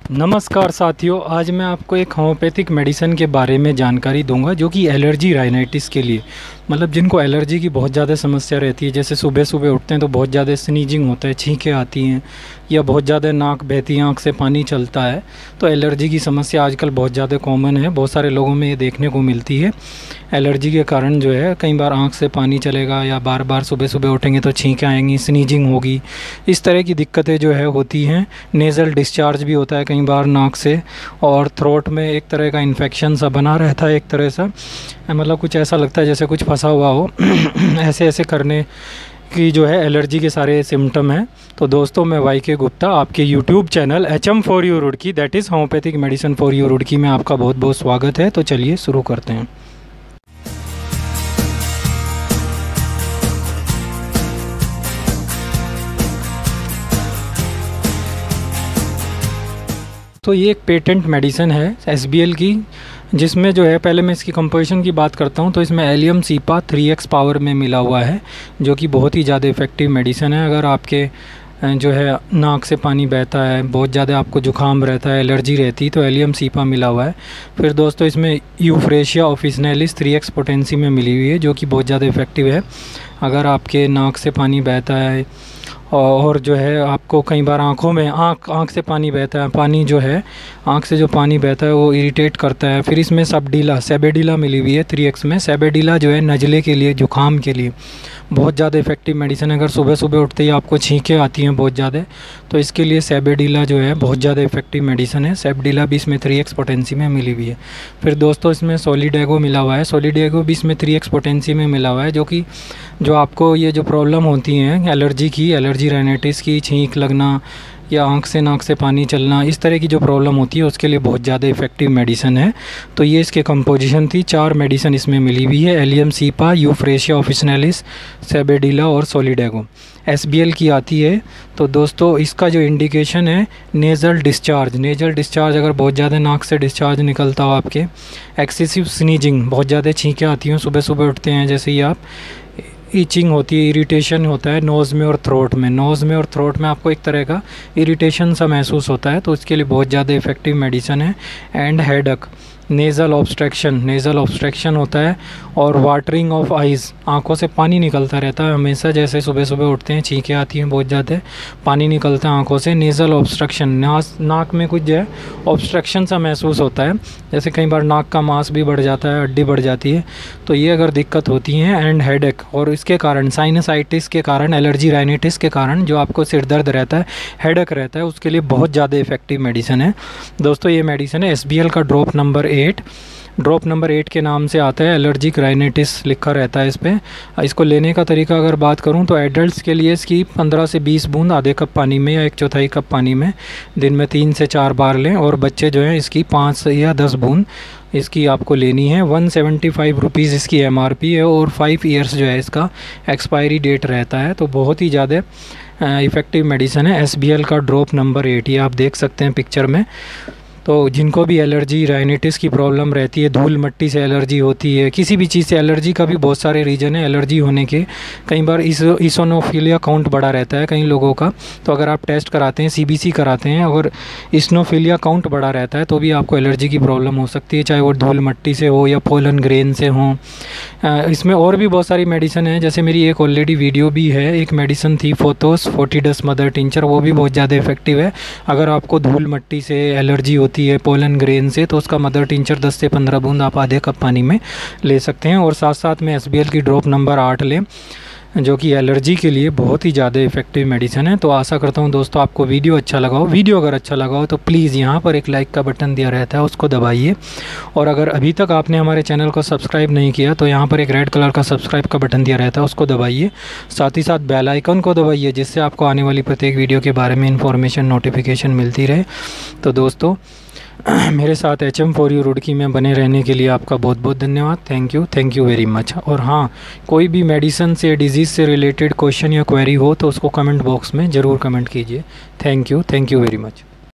नमस्कार साथियों, आज मैं आपको एक होम्योपैथिक मेडिसिन के बारे में जानकारी दूंगा जो कि एलर्जी राइनाइटिस के लिए, मतलब जिनको एलर्जी की बहुत ज़्यादा समस्या रहती है। जैसे सुबह सुबह उठते हैं तो बहुत ज़्यादा स्नीजिंग होता है, छींकें आती हैं या बहुत ज़्यादा नाक बहती है, आँख से पानी चलता है। तो एलर्जी की समस्या आजकल बहुत ज़्यादा कॉमन है, बहुत सारे लोगों में ये देखने को मिलती है। एलर्जी के कारण जो है कई बार आँख से पानी चलेगा या बार बार सुबह सुबह उठेंगे तो छींकें आएंगी, स्नीजिंग होगी, इस तरह की दिक्कतें जो है होती हैं। नेज़ल डिस्चार्ज भी होता है कई बार नाक से, और थ्रोट में एक तरह का इन्फेक्शन सा बना रहता है, एक तरह सा मतलब कुछ ऐसा लगता है जैसे कुछ फंसा हुआ हो ऐसे ऐसे करने की जो है एलर्जी के सारे सिम्टम हैं। तो दोस्तों, मैं YK गुप्ता आपके YouTube channel HM4U Roorkee, that is homeopathic medicine for you Roorkee में आपका बहुत बहुत स्वागत है। तो चलिए शुरू करते हैं। तो ये एक पेटेंट मेडिसिन है SBL की, जिसमें जो है, पहले मैं इसकी कंपोजिशन की बात करता हूँ तो इसमें एलियम सीपा 3x पावर में मिला हुआ है, जो कि बहुत ही ज़्यादा इफ़ेक्टिव मेडिसिन है। अगर आपके जो है नाक से पानी बहता है, बहुत ज़्यादा आपको जुकाम रहता है, एलर्जी रहती है, तो एलियम सीपा मिला हुआ है। फिर दोस्तों, इसमें यूफ्रेशिया ऑफिसनेलिस 3x पोटेंसी में मिली हुई है, जो कि बहुत ज़्यादा इफ़ेक्टिव है। अगर आपके नाक से पानी बहता है और जो है आपको कई बार आँखों में आँख से पानी बहता है, पानी जो है आँख से जो पानी बहता है वो इरिटेट करता है। फिर इसमें सेबेडिला मिली हुई है 3x में। सेबेडिला जो है नज़ले के लिए, जुकाम के लिए बहुत ज़्यादा इफ़ेक्टिव मेडिसिन है। अगर सुबह सुबह उठते ही आपको छींकें आती हैं बहुत ज़्यादा, तो इसके लिए सेबेडिला जो है बहुत ज़्यादा इफ़ेक्टिव मेडिसिन है। सेबेडिला भी इसमें 3x पोटेंसी में मिली हुई है। फिर दोस्तों, इसमें सोलिडेगो मिला हुआ है। सोलिडेगो भी इसमें 3x पोटेंसी में मिला हुआ है, जो आपको ये जो प्रॉब्लम होती हैं एलर्जी राइनाइटिस की, छींक लगना या आँख से नाक से पानी चलना, इस तरह की जो प्रॉब्लम होती है उसके लिए बहुत ज़्यादा इफ़ेक्टिव मेडिसिन है। तो ये इसके कंपोजिशन थी। 4 मेडिसिन इसमें मिली हुई है, allium cepa, euphrasia officinalis, sabadilla और सोलिडेगो। SBL की आती है। तो दोस्तों, इसका जो इंडिकेशन है नेज़ल डिस्चार्ज अगर बहुत ज़्यादा नाक से डिस्चार्ज निकलता हो आपके, एक्सेसिव स्नीजिंग, बहुत ज़्यादा छींकें आती हैं सुबह सुबह उठते हैं, जैसे ही आप, ईचिंग होती है, इरिटेशन होता है नोज़ में और थ्रोट में आपको एक तरह का इरिटेशन सा महसूस होता है, तो इसके लिए बहुत ज़्यादा इफ़ेक्टिव मेडिसिन है। एंड हेडेक, नेज़ल ऑब्स्ट्रक्शन होता है, और वाटरिंग ऑफ आइज़, आँखों से पानी निकलता रहता है हमेशा, जैसे सुबह सुबह उठते हैं छींकें आती हैं, बहुत ज़्यादा पानी निकलता है आँखों से। नेज़ल ऑब्स्ट्रक्शन, नाक में कुछ जो है ऑब्स्ट्रक्शन सा महसूस होता है, जैसे कई बार नाक का मांस भी बढ़ जाता है, हड्डी बढ़ जाती है, तो ये अगर दिक्कत होती है। एंड हेडेक, और इसके कारण साइनसाइटिस के कारण, एलर्जी राइनाइटिस के कारण जो आपको सिर दर्द रहता है, हेडेक रहता है, उसके लिए बहुत ज़्यादा इफ़ेक्टिव मेडिसिन है। दोस्तों, ये मेडिसिन है SBL का ड्रॉप नंबर 8 के नाम से आता है। एलर्जिक राइनाइटिस लिखा रहता है इस पर। इसको लेने का तरीका अगर बात करूं तो एडल्ट्स के लिए इसकी 15 से 20 बूंद आधे कप पानी में या 1/4 कप पानी में दिन में 3 से 4 बार लें, और बच्चे जो हैं इसकी 5 या 10 बूंद इसकी आपको लेनी है। 175 रुपीज़ इसकी MRP है, और 5 ईयर्स जो है इसका एक्सपायरी डेट रहता है। तो बहुत ही ज़्यादा इफ़ेक्टिव मेडिसिन है SBL का ड्रॉप नंबर 8, ये आप देख सकते हैं पिक्चर में। तो जिनको भी एलर्जी राइनाइटिस की प्रॉब्लम रहती है, धूल मिट्टी से एलर्जी होती है, किसी भी चीज़ से एलर्जी का भी बहुत सारे रीज़न है एलर्जी होने के। कई बार इसिनोफिलिया काउंट बढ़ा रहता है कई लोगों का, तो अगर आप टेस्ट कराते हैं, CBC कराते हैं, अगर इसिनोफिलिया काउंट बढ़ा रहता है तो भी आपको एलर्जी की प्रॉब्लम हो सकती है, चाहे वो धूल मिट्टी से हो या पोलन ग्रेन से हो। इसमें और भी बहुत सारी मेडिसिन है, जैसे मेरी एक ऑलरेडी वीडियो भी है, एक मेडिसिन थी फोथोस 40 डस मदर टिंचर, वो भी बहुत ज़्यादा इफेक्टिव है। अगर आपको धूल मिट्टी से एलर्जी होती है, पोलन ग्रेन से, तो उसका मदर टिंचर 10 से 15 बूंद आप आधे कप पानी में ले सकते हैं। और साथ साथ में SBL की ड्रॉप नंबर 8 लें, जो कि एलर्जी के लिए बहुत ही ज़्यादा इफेक्टिव मेडिसिन है। तो आशा करता हूँ दोस्तों आपको वीडियो अच्छा लगा हो। वीडियो अगर अच्छा लगा हो तो प्लीज़ यहाँ पर एक लाइक का बटन दिया रहता है, उसको दबाइए। और अगर अभी तक आपने हमारे चैनल को सब्सक्राइब नहीं किया तो यहाँ पर एक रेड कलर का सब्सक्राइब का बटन दिया रहता है, उसको दबाइए। साथ ही साथ बेल आइकन को दबाइए, जिससे आपको आने वाली प्रत्येक वीडियो के बारे में इन्फॉर्मेशन, नोटिफिकेशन मिलती रहे। तो दोस्तों, मेरे साथ HM4U रुड़की में बने रहने के लिए आपका बहुत बहुत धन्यवाद। Thank you very much. और हाँ, कोई भी मेडिसिन से, डिजीज़ से रिलेटेड क्वेश्चन या क्वेरी हो तो उसको कमेंट बॉक्स में ज़रूर कमेंट कीजिए। Thank you very much.